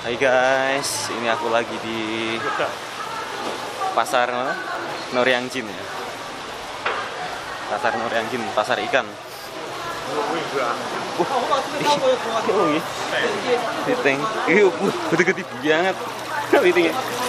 Hai guys, ini aku lagi di pasar Noryangjin ya. Pasar Noryangjin, pasar ikan. Piteng, gede-gede banget. Pitengnya.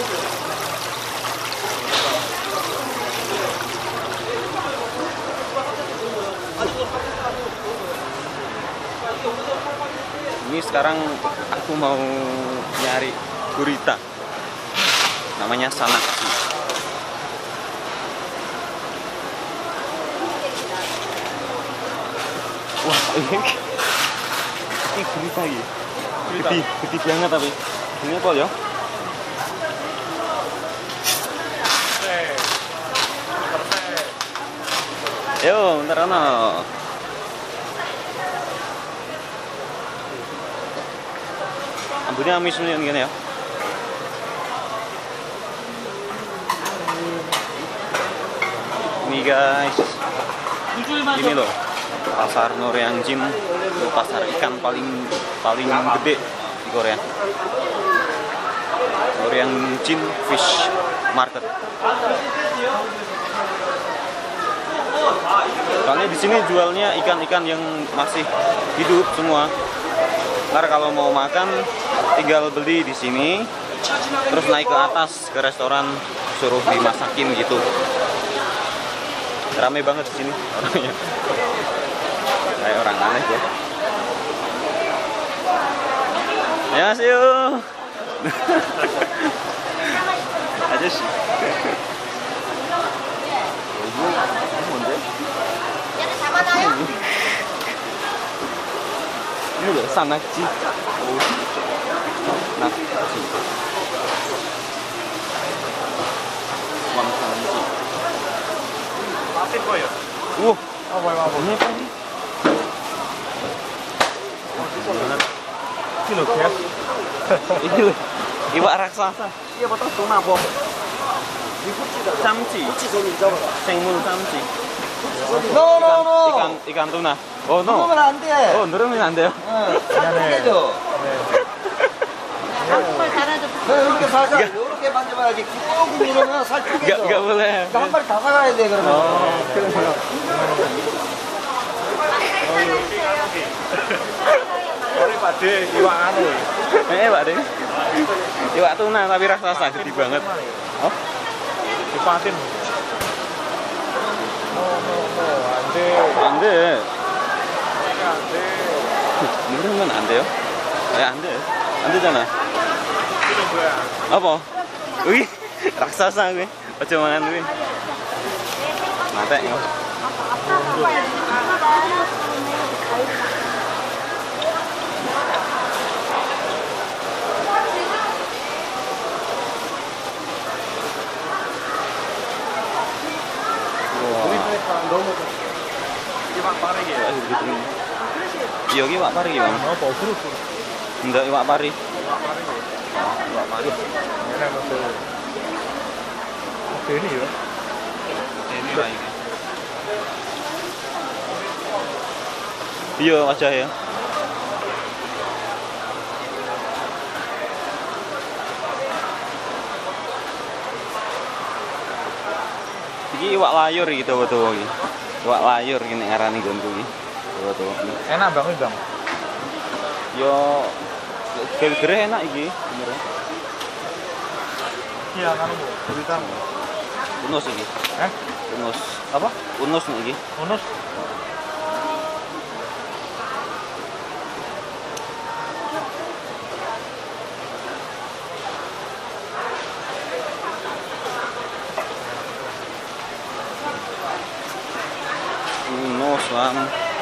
Ini sekarang aku mau nyari gurita, namanya Sanakji. Wah, ini gurita ya, gede banget tapi ini apa ya? Yo, bentar no. Ambunnya amis gini ya. Ini guys, ini loh pasar Noryangjin, pasar ikan paling gede di Korea. Noryangjin Fish Market. Soalnya di sini jualnya ikan-ikan yang masih hidup semua. Ntar kalau mau makan tinggal beli di sini, terus naik ke atas ke restoran suruh dimasakin gitu. Rame banget di sini orangnya. Kayak orang aneh ya. Ya sih. Aja sih. Ini loh, Sanakji. Sanakji. Wang Sanakji. Maafin kok ya? Apa? Ini apa sih? Ini loh guys. Ini loh, iwak raksasa. Iya betul, tuna bom. Samci. Sengmul samci. No. 이간 tuna. Oh no. 누르면 안 돼. 누르면 안 돼요. 살짝 빼줘. 이렇게 살짝 이렇게 만져봐야지. 꾹 누르면 살짝 빼줘. Enggak boleh. 한 마리 다 사가야 돼 그러면. Ini Pak De, iwak anu. Pak De. Iwak tuna tapi raksasa gede banget. Oh? Dipatin. 안 돼. Ande. 누르면 안 돼요? 안 돼. 안 되잖아. Ini 뭐야? apa? Wih, raksasa gue. Ojo mangan gue. Mate yo. Iwak pari ya? 여기 iwak pari bang. Apa? Buruk. Enggak iwak pari. Iwak pari ya? Iwak pari. Ini apa tuh? Oke ini ya? Ini lah ini. Iya wajah ya. Iki iwak layur gitu betul iki. Iwak layur iki nek ngarani nggonku iki. Betul. Enak banget bang. Yo gere enak iki bener. Iya kan bu. Berita. Unus iki. Unus. Apa? Unus nih iki. Unus. Unus bang.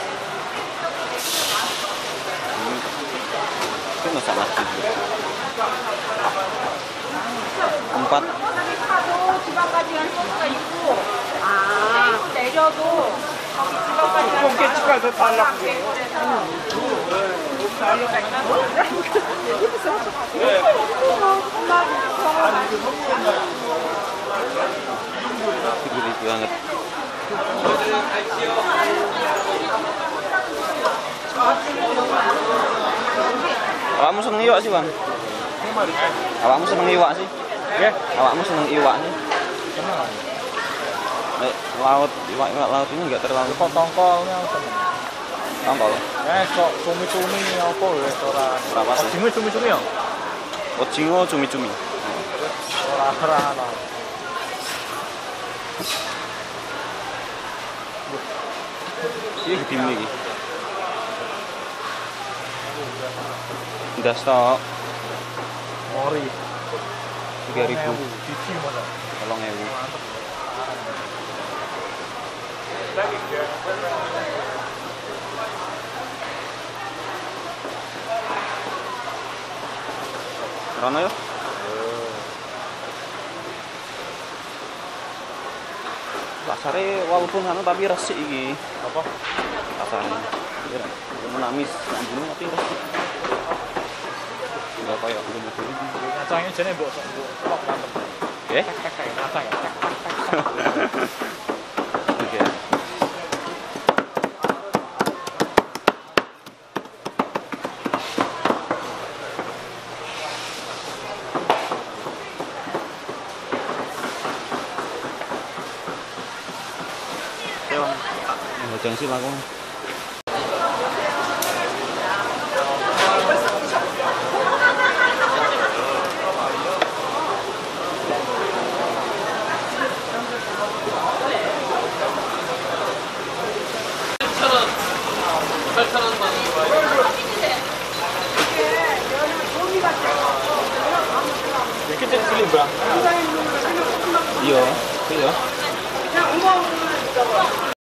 Itu salah sih. 4. 지방까지는 소스가 있고 테이프 내려도 지방까지 뽕깨치가 더 달라고. Gurih banget. Kamu seneng yuk sih bang? Awakmu seneng iwak sih? Ya, Awakmu seneng iwak sih? seneng. Laut, iwak laut ini enggak terlalu Kok tongkolnya seneng. tongkol. Kok cumi-cumi apa wis ora. Berapa sih? Cumi-cumi ya? Ojingo cumi-cumi. Ora ana. Ini gede ini. Udah stok Mori. 3.000. Cici mana? 3.000. Rono yo. Pasare walaupun anu tapi resik iki. Apa? Pasare. Menamis ambune tapi resik. Enggak kayak belum itu. Ngacangnya jane mbok kok kantem. Eh? Ngacang ya. Oke. Jangan sih laku. Iki cek cilik, Bang. Iya, iya.